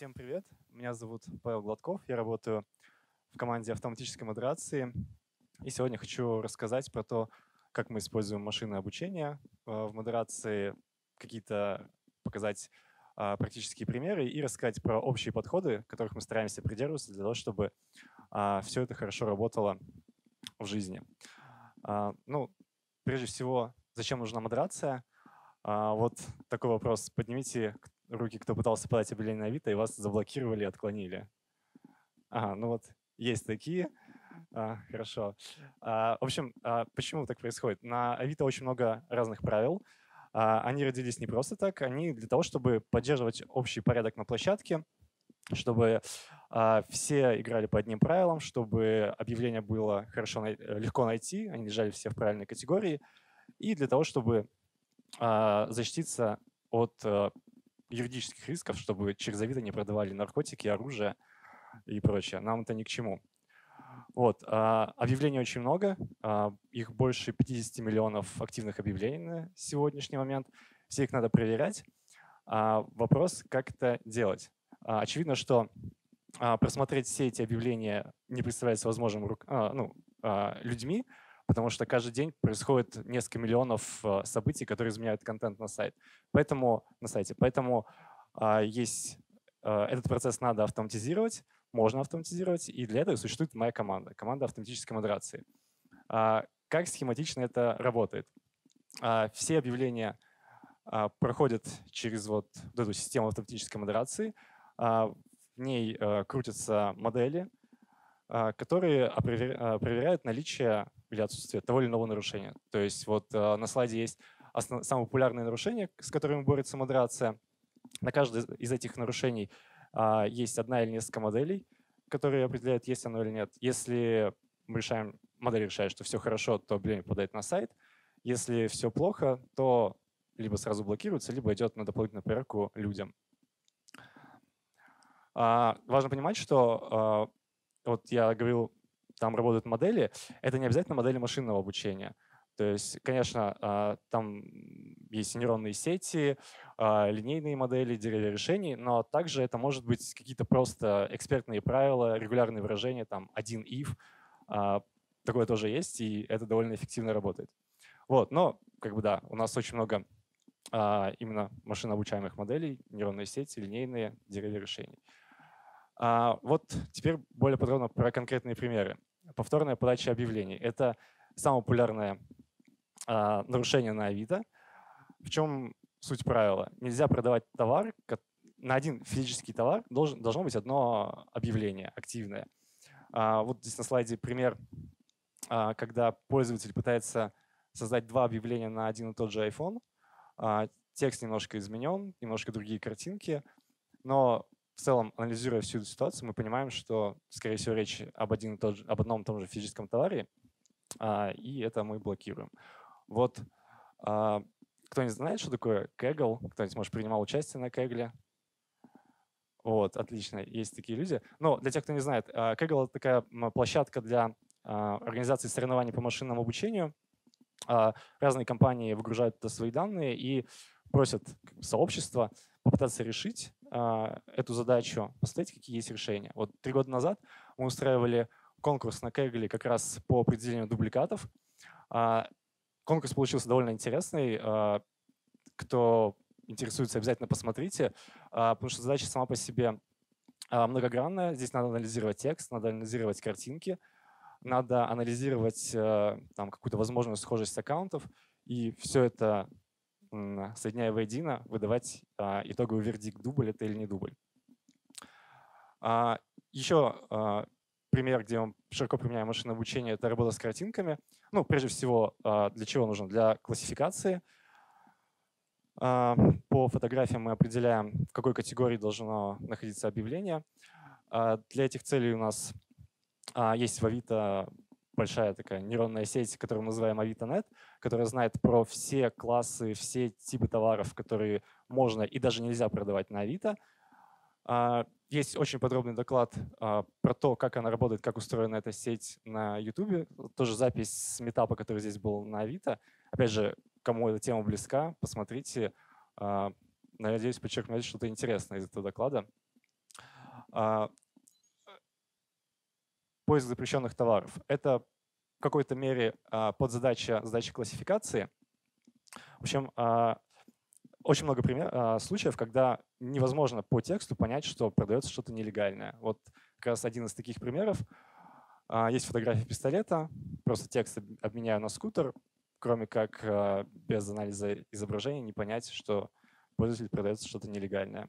Всем привет, меня зовут Павел Гладков, я работаю в команде автоматической модерации. И сегодня хочу рассказать про то, как мы используем машинное обучение в модерации, какие-то показать практические примеры и рассказать про общие подходы, которых мы стараемся придерживаться для того, чтобы все это хорошо работало в жизни. Ну, прежде всего, зачем нужна модерация? Вот такой вопрос. Поднимите руки, кто пытался подать объявление на Авито, и вас заблокировали, отклонили. Ага, ну вот есть такие. Хорошо. В общем, почему так происходит? На Авито очень много разных правил. Они родились не просто так, они для того, чтобы поддерживать общий порядок на площадке, чтобы все играли по одним правилам, чтобы объявление было легко найти, они лежали все в правильной категории, и для того, чтобы защититься от юридических рисков, чтобы через Авито не продавали наркотики, оружие и прочее. Нам это ни к чему. Вот. Объявлений очень много. Их больше 50 миллионов активных объявлений на сегодняшний момент. Все их надо проверять. Вопрос, как это делать. Очевидно, что просмотреть все эти объявления не представляется возможным людьми, потому что каждый день происходит несколько миллионов событий, которые изменяют контент на сайте. Поэтому этот процесс надо автоматизировать, можно автоматизировать, и для этого существует моя команда автоматической модерации. Как схематично это работает? Все объявления проходят через вот эту систему автоматической модерации. В ней крутятся модели, которые проверяют наличие или отсутствие того или иного нарушения. То есть вот на слайде есть самые популярные нарушения, с которыми борется модерация. На каждое из этих нарушений есть одна или несколько моделей, которые определяют, есть оно или нет. Если модель решает, что все хорошо, то объявление попадает на сайт. Если все плохо, то либо сразу блокируется, либо идет на дополнительную проверку людям. Важно понимать, что вот я говорил, там работают модели, это не обязательно модели машинного обучения. То есть, конечно, там есть нейронные сети, линейные модели, деревья решений, но также это может быть какие-то просто экспертные правила, регулярные выражения, там один if. Такое тоже есть, и это довольно эффективно работает. Вот, но да, у нас очень много именно машинообучаемых моделей, нейронные сети, линейные, деревья решений. Вот теперь более подробно про конкретные примеры. Повторная подача объявлений. Это самое популярное нарушение на Авито. В чем суть правила? Нельзя продавать товар, на один физический товар должно быть одно объявление активное. Вот здесь на слайде пример, когда пользователь пытается создать два объявления на один и тот же iPhone. Текст немножко изменен, немножко другие картинки, но в целом, анализируя всю эту ситуацию, мы понимаем, что, скорее всего, речь об одном и том же физическом товаре, и это мы блокируем. Вот кто-нибудь знает, что такое Kaggle? Кто-нибудь, может, принимал участие на Kaggle? Вот, отлично, есть такие люди. Но для тех, кто не знает, Kaggle — это такая площадка для организации соревнований по машинному обучению. Разные компании выгружают туда свои данные и просят сообщество попытаться решить эту задачу, посмотреть, какие есть решения. Вот 3 года назад мы устраивали конкурс на Kaggle как раз по определению дубликатов. Конкурс получился довольно интересный. Кто интересуется, обязательно посмотрите, потому что задача сама по себе многогранная. Здесь надо анализировать текст, надо анализировать картинки, надо анализировать какую-то возможную схожесть аккаунтов, и все это, соединяя воедино, выдавать итоговый вердикт, дубль это или не дубль. Еще пример, где мы широко применяем машинное обучение, это работа с картинками. Ну, прежде всего, для чего нужно? Для классификации. По фотографиям мы определяем, в какой категории должно находиться объявление. Для этих целей у нас есть в Авито большая такая нейронная сеть, которую мы называем AvitoNet, которая знает про все классы, все типы товаров, которые можно и даже нельзя продавать на Авито. Есть очень подробный доклад про то, как она работает, как устроена эта сеть на YouTube. Тоже запись с митапа, который здесь был на Авито. Опять же, кому эта тема близка, посмотрите. Надеюсь, подчеркнуть что-то интересное из этого доклада. А, Поиск запрещенных товаров. Это в какой-то мере подзадача задачи классификации. В общем, очень много случаев, когда невозможно по тексту понять, что продается что-то нелегальное. Вот как раз один из таких примеров. Есть фотография пистолета, просто текст обменяю на скутер, кроме как без анализа изображения не понять, что пользователь продается что-то нелегальное.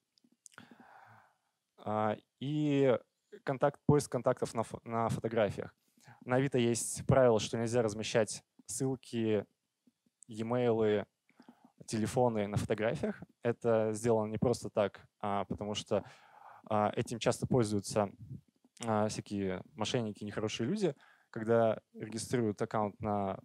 И поиск контактов на фотографиях. На Авито есть правило, что нельзя размещать ссылки, e-mail, телефоны на фотографиях. Это сделано не просто так, потому что этим часто пользуются всякие мошенники, нехорошие люди, когда регистрируют аккаунт на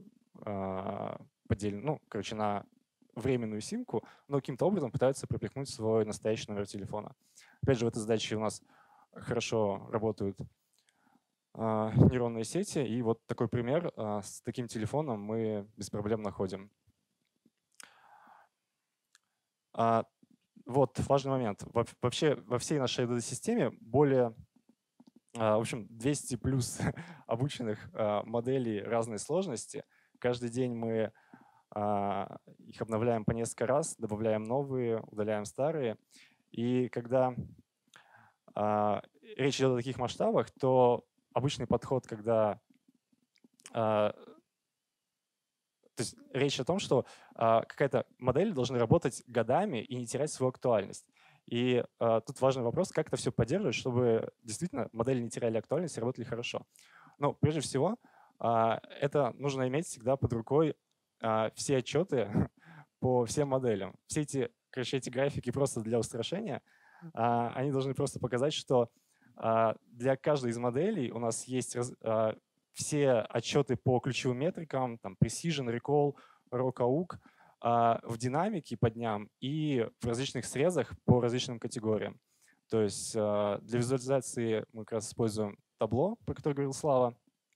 на временную симку, но каким-то образом пытаются пропихнуть свой настоящий номер телефона. Опять же, в этой задаче у нас хорошо работают нейронные сети, и вот такой пример с таким телефоном мы без проблем находим. Вот важный момент. Вообще во всей нашей дата-системе более, в общем, 200 плюс обученных моделей разной сложности. Каждый день мы их обновляем по несколько раз, добавляем новые, удаляем старые. И когда речь идет о таких масштабах, то обычный подход, когда… То есть речь о том, что какая-то модель должна работать годами и не терять свою актуальность. И тут важный вопрос, как это все поддерживать, чтобы действительно модели не теряли актуальность и работали хорошо. Ну, прежде всего, это нужно иметь всегда под рукой все отчеты по всем моделям. Все эти графики просто для устрашения, они должны просто показать, что для каждой из моделей у нас есть все отчеты по ключевым метрикам, там Precision, Recall, RAW, в динамике по дням и в различных срезах по различным категориям. То есть для визуализации мы как раз используем табло, про которое говорил Слава.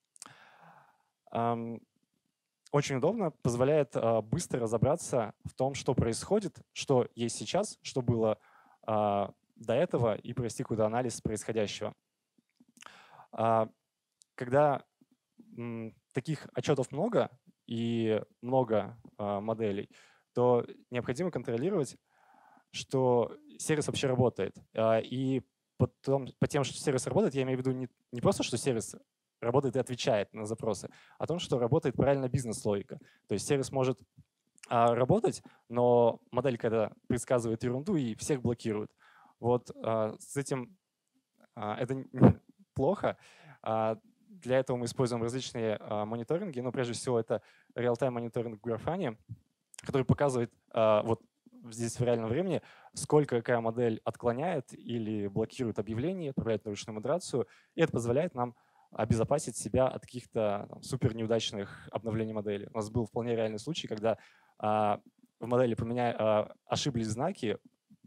Очень удобно, позволяет быстро разобраться в том, что происходит, что есть сейчас, что было до этого, и провести какой-то анализ происходящего. Когда таких отчетов много и много моделей, то необходимо контролировать, что сервис вообще работает. И по тем, что сервис работает, я имею в виду не просто, что сервис работает и отвечает на запросы, а о том, что работает правильно бизнес-логика. То есть сервис может работать, но модель, когда предсказывает ерунду, и всех блокирует. Вот с этим это плохо. Для этого мы используем различные мониторинги, но прежде всего это real-time мониторинг в Grafana, который показывает вот здесь в реальном времени, сколько какая модель отклоняет или блокирует объявление, отправляет нарушенную модерацию, и это позволяет нам обезопасить себя от каких-то супер неудачных обновлений модели. У нас был вполне реальный случай, когда в модели ошиблись знаки,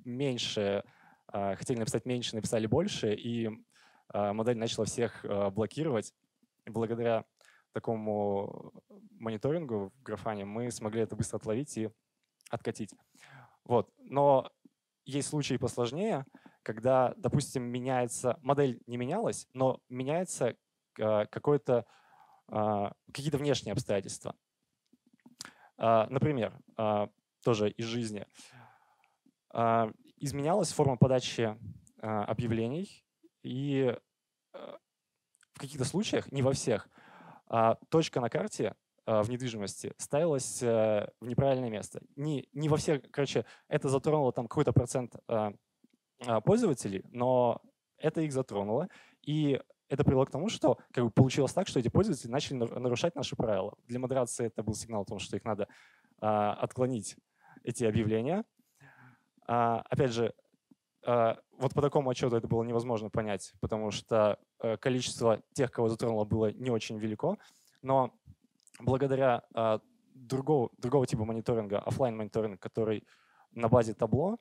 хотели написать меньше, написали больше, и модель начала всех блокировать. И благодаря такому мониторингу в Grafana мы смогли это быстро отловить и откатить. Вот. Но есть случаи посложнее, когда, допустим, модель не менялась, но меняется какие-то внешние обстоятельства. Например, тоже из жизни. Изменялась форма подачи объявлений, и в каких-то случаях, не во всех, точка на карте в недвижимости ставилась в неправильное место. Не во всех, короче, это затронуло там какой-то процент пользователей, но это их затронуло. И это привело к тому, что как бы получилось так, что эти пользователи начали нарушать наши правила. Для модерации это был сигнал о том, что их надо отклонить, эти объявления. Опять же, вот по такому отчету это было невозможно понять, потому что количество тех, кого затронуло, было не очень велико. Но благодаря другого типа мониторинга, офлайн-мониторинга, который на базе табло,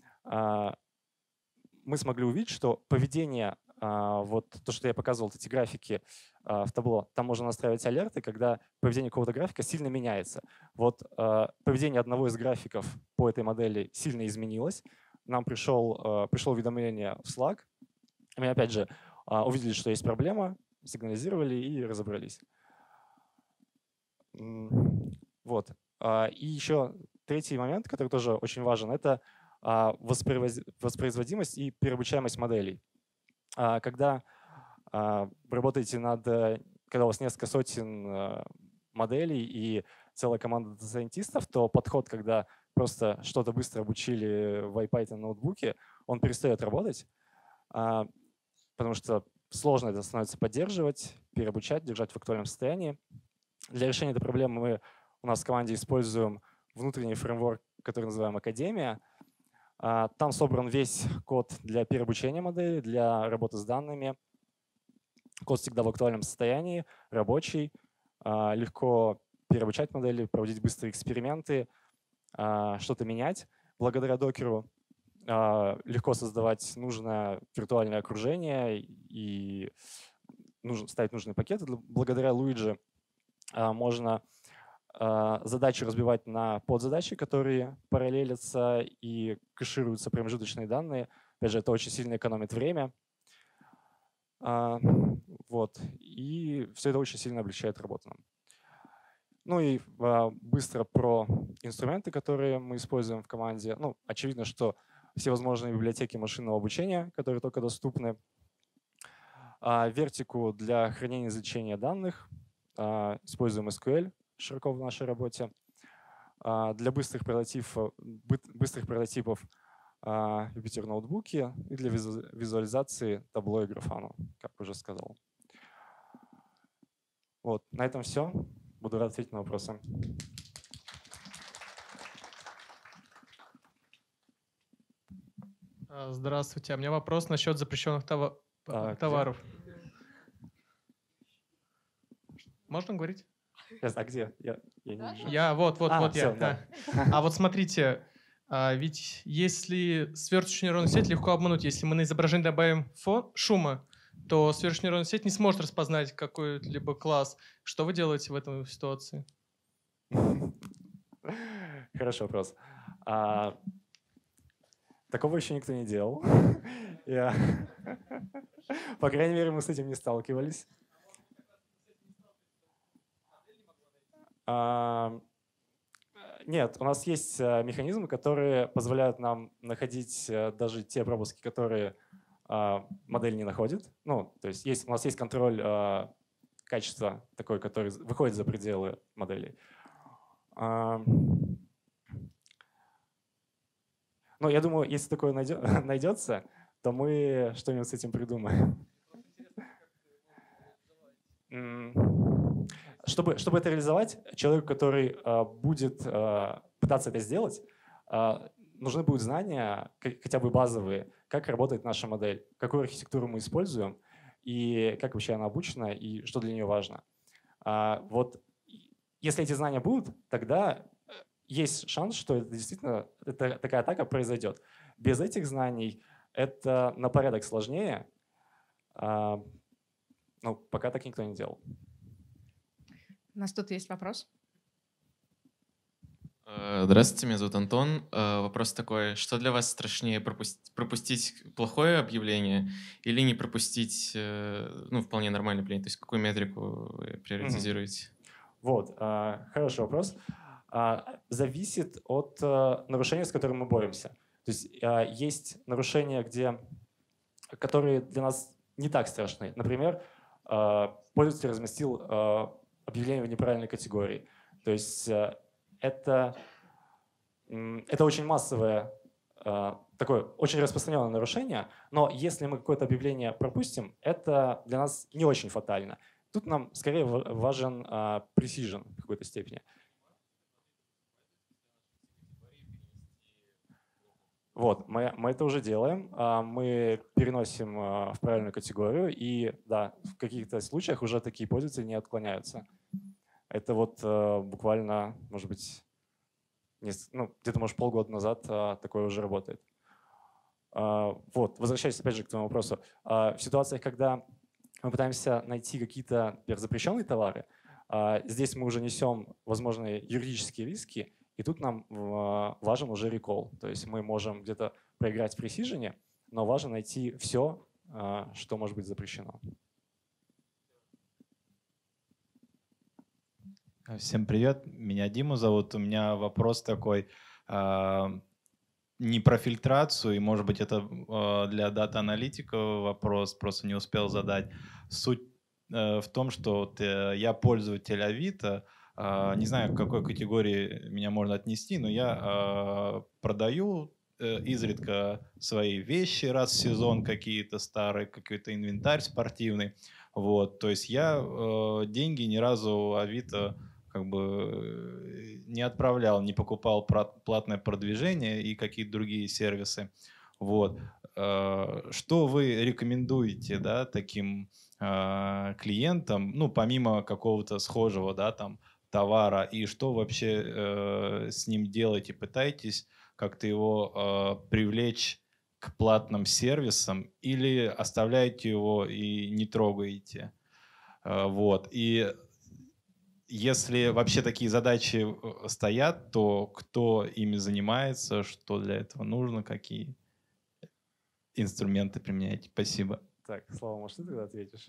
мы смогли увидеть, что поведение, вот то, что я показывал, эти графики в табло, там можно настраивать алерты, когда поведение какого-то графика сильно меняется. Вот поведение одного из графиков по этой модели сильно изменилось. Нам пришло уведомление в Slack, Мы опять же увидели, что есть проблема, сигнализировали и разобрались. Вот. И еще третий момент, который тоже очень важен, это воспроизводимость и переобучаемость моделей. Когда вы работаете когда у вас несколько сотен моделей и целая команда дата-сайентистов, то подход, когда просто что-то быстро обучили в IPython ноутбуке, он перестает работать, потому что сложно это становится поддерживать, переобучать, держать в актуальном состоянии. Для решения этой проблемы у нас в команде используем внутренний фреймворк, который называем Академия. Там собран весь код для переобучения модели, для работы с данными. Код всегда в актуальном состоянии, рабочий. Легко переобучать модели, проводить быстрые эксперименты, что-то менять. Благодаря докеру легко создавать нужное виртуальное окружение и ставить нужные пакеты. Благодаря Luigi можно задачу разбивать на подзадачи, которые параллелятся и кэшируются промежуточные данные. Опять же, это очень сильно экономит время. Вот. И все это очень сильно облегчает работу нам. Ну и быстро про инструменты, которые мы используем в команде. Ну, очевидно, что все возможные библиотеки машинного обучения, которые только доступны. Вертику для хранения и извлечения данных. Используем SQL широко в нашей работе. Для быстрых прототипов Jupyter ноутбуки и для визуализации табло и графану, как уже сказал. Вот, на этом все. Буду рад ответить на вопросы. Здравствуйте. У меня вопрос насчет запрещенных товаров. Можно говорить? А где? Я не вижу. Я. А вот смотрите, ведь если сверхнейронную сеть легко обмануть, если мы на изображение добавим фон шума, то сверхнейронная сеть не сможет распознать какой-либо класс. Что вы делаете в этой ситуации? Хороший вопрос. Такого еще никто не делал. По крайней мере, мы с этим не сталкивались. Нет, у нас есть механизмы, которые позволяют нам находить даже те пропуски, которые модель не находит. Ну, то есть у нас есть контроль качества такой, который выходит за пределы модели. Ну, я думаю, если такое найдется, то мы что-нибудь с этим придумаем. Чтобы это реализовать, человеку, который будет пытаться это сделать, нужны будут знания, хотя бы базовые, как работает наша модель, какую архитектуру мы используем, и как вообще она обучена, и что для нее важно. Вот если эти знания будут, тогда есть шанс, что это действительно такая атака произойдет. Без этих знаний это на порядок сложнее, но пока так никто не делал. У нас тут есть вопрос. Здравствуйте, меня зовут Антон. Вопрос такой, что для вас страшнее, пропустить плохое объявление или не пропустить вполне нормальное объявление? То есть какую метрику вы приоритизируете? Вот, хороший вопрос. Зависит от нарушения, с которым мы боремся. То есть есть нарушения, которые для нас не так страшны. Например, пользователь разместил объявление в неправильной категории. То есть это очень массовое, такое очень распространенное нарушение, но если мы какое-то объявление пропустим, это для нас не очень фатально. Тут нам скорее важен precision в какой-то степени. Вот, мы это уже делаем. Мы переносим в правильную категорию, и да, в каких-то случаях уже такие пользователи не отклоняются. Это вот буквально, может быть, где-то, может, полгода назад такое уже работает. Вот, возвращаясь опять же к твоему вопросу. В ситуациях, когда мы пытаемся найти какие-то, например, запрещенные товары, здесь мы уже несем возможные юридические риски, и тут нам важен уже рекол. То есть мы можем где-то проиграть в пресижене, но важно найти все, что может быть запрещено. Всем привет, меня Дима зовут. У меня вопрос такой, не про фильтрацию, и, может быть, это для дата-аналитика вопрос, просто не успел задать. Суть в том, что вот я пользователь Авито, не знаю, к какой категории меня можно отнести, но я продаю изредка свои вещи раз в сезон, какие-то старые, какой-то инвентарь спортивный. Вот, то есть я деньги ни разу Авито как бы не отправлял, не покупал платное продвижение и какие-то другие сервисы. Вот. Что вы рекомендуете, да, таким клиентам, ну, помимо какого-то схожего, да, там, товара, и что вообще с ним делаете? Пытаетесь как-то его привлечь к платным сервисам или оставляете его и не трогаете? Вот. И если вообще такие задачи стоят, то кто ими занимается, что для этого нужно, какие инструменты применяете? Спасибо. Так, Слава, может, ты тогда ответишь?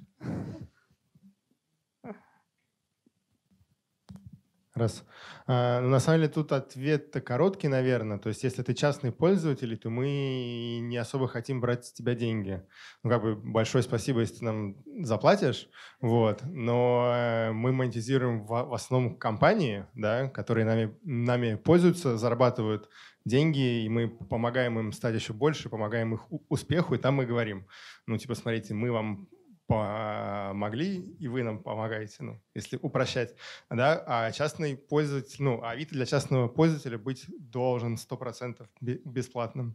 Раз. На самом деле тут ответ-то короткий, наверное. То есть если ты частный пользователь, то мы не особо хотим брать с тебя деньги. Ну, как бы большое спасибо, если ты нам заплатишь. Вот. Но мы монетизируем в основном компании, да, которые нами пользуются, зарабатывают деньги, и мы помогаем им стать еще больше, помогаем их успеху, и там мы говорим, ну, типа, смотрите, мы вам помогли, и вы нам помогаете, ну, если упрощать, да, а частный пользователь, ну, Авито для частного пользователя быть должен 100% бесплатным.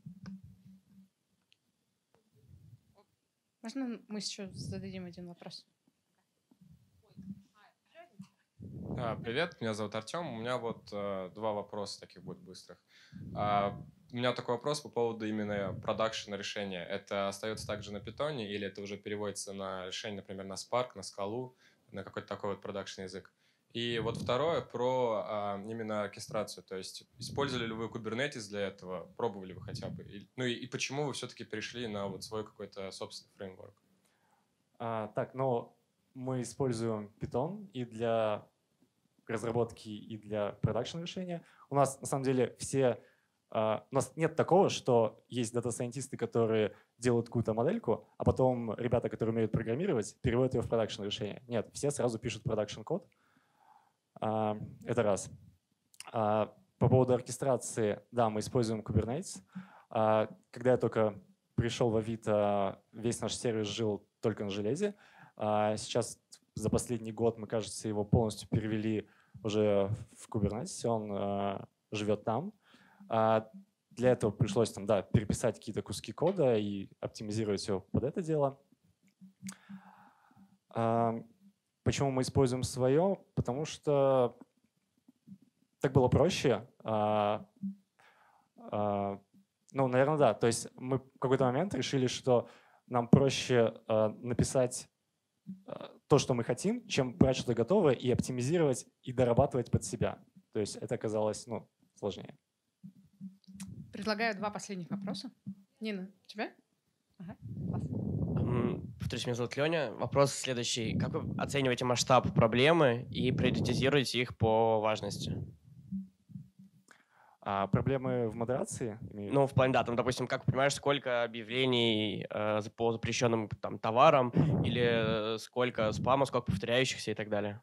Можно мы еще зададим один вопрос? Привет, меня зовут Артем. У меня вот два вопроса таких будет быстрых. У меня такой вопрос по поводу именно продакшена решения. Это остается также на питоне или это уже переводится на решение, например, на Spark, на Scala, на какой-то такой вот продакшн язык? И вот второе про именно оркестрацию. То есть использовали ли вы Kubernetes для этого? Пробовали вы хотя бы? Ну и почему вы все-таки перешли на вот свой какой-то собственный фреймворк? Так, ну мы используем Python и для разработки, и для продакшн решения. У нас на самом деле у нас нет такого, что есть дата-сайентисты, которые делают какую-то модельку, а потом ребята, которые умеют программировать, переводят ее в продакшн решение. Нет, все сразу пишут продакшн код. Это раз. По поводу оркестрации, да, мы используем Kubernetes. Когда я только пришел в Авито, весь наш сервис жил только на железе. Сейчас за последний год мы, кажется, его полностью перевели уже в Kubernetes, он живет там. Для этого пришлось там, да, переписать какие-то куски кода и оптимизировать все под это дело. Почему мы используем свое? Потому что так было проще. Ну, наверное, да. То есть мы в какой-то момент решили, что нам проще написать то, что мы хотим, чем брать что-то готовое и оптимизировать, и дорабатывать под себя. То есть это оказалось, ну, сложнее. Предлагаю два последних вопроса. Нина, у тебя? Ага, класс. Повторюсь, меня зовут Леня. Вопрос следующий. Как вы оцениваете масштаб проблемы и приоритизируете их по важности? Проблемы в модерации? Ну, в плане, да, там, допустим, как понимаешь, сколько объявлений по запрещенным там, товарам или сколько спама, сколько повторяющихся и так далее?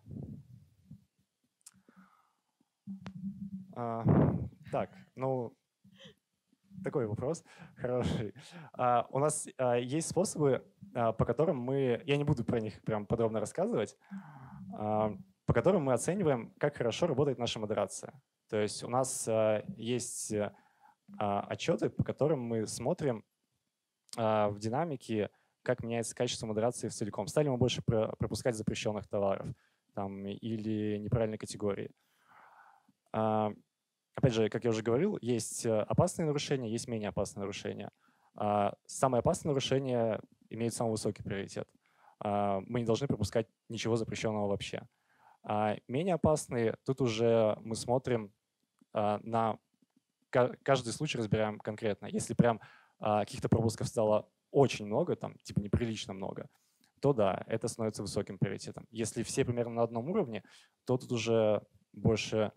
Так, ну, такой вопрос хороший. У нас есть способы, по которым мы, я не буду про них прям подробно рассказывать, по которым мы оцениваем, как хорошо работает наша модерация. То есть у нас есть отчеты, по которым мы смотрим в динамике, как меняется качество модерации целиком. Стали мы больше пропускать запрещенных товаров там, или неправильной категории. Опять же, как я уже говорил, есть опасные нарушения, есть менее опасные нарушения. Самые опасные нарушения имеют самый высокий приоритет. Мы не должны пропускать ничего запрещенного вообще. Менее опасные, тут уже мы смотрим на каждый случай, разбираем конкретно. Если прям каких-то пропусков стало очень много, там, типа неприлично много, то да, это становится высоким приоритетом. Если все примерно на одном уровне, то тут уже больше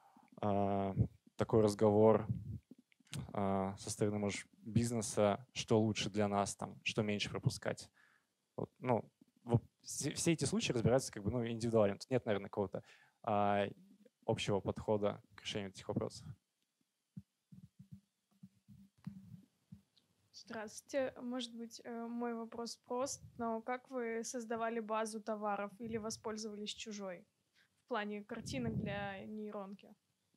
такой разговор со стороны, может, бизнеса, что лучше для нас, там, что меньше пропускать. Вот, ну, все эти случаи разбираются как бы, ну, индивидуально. Тут нет, наверное, какого-то общего подхода к решению этих вопросов. Здравствуйте. Может быть, мой вопрос прост, но как вы создавали базу товаров или воспользовались чужой в плане картинок для нейронки?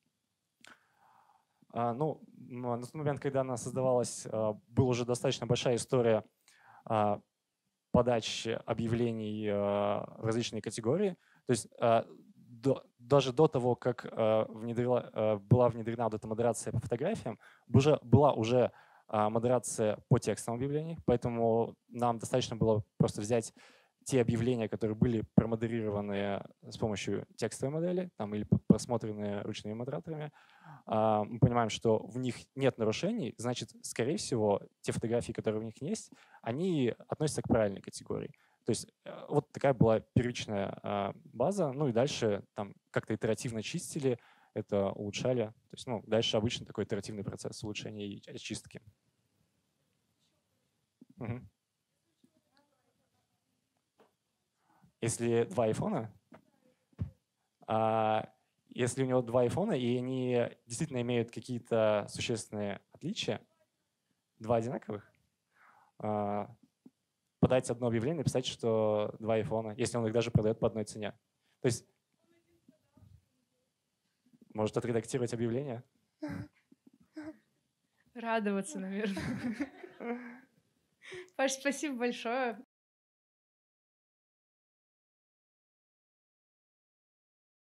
Ну, на тот момент, когда она создавалась, была уже достаточно большая история подачи объявлений в различные категории. То есть даже до того, как была внедрена вот эта модерация по фотографиям, была уже модерация по текстовым объявлениям, поэтому нам достаточно было просто взять те объявления, которые были промодерированы с помощью текстовой модели там, или просмотренные ручными модераторами. Мы понимаем, что в них нет нарушений, значит, скорее всего, те фотографии, которые в них есть, они относятся к правильной категории. То есть вот такая была первичная база, ну и дальше там как-то итеративно чистили, это улучшали. То есть, ну, дальше обычно такой итеративный процесс улучшения и очистки. Угу. Если два айфона, если у него два айфона, и они действительно имеют какие-то существенные отличия, два одинаковых, подать одно объявление, написать, что два айфона, если он их даже продает по одной цене. То есть может отредактировать объявление? Радоваться, наверное. Паш, спасибо большое.